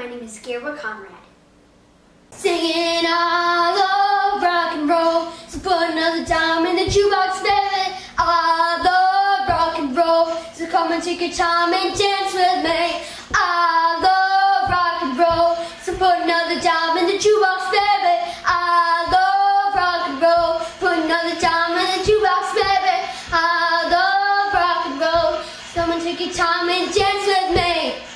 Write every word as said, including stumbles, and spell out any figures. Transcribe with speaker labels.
Speaker 1: my name is Gabriel Conrad. Singing I love rock and roll, so put another dime in the jukebox, baby. I love rock and roll, so come and take your time and dance with me. I love rock and roll, so put another dime in the jukebox, baby. I love rock and roll, put another dime in the jukebox, baby. I love rock and roll, so come and take your time and dance with me.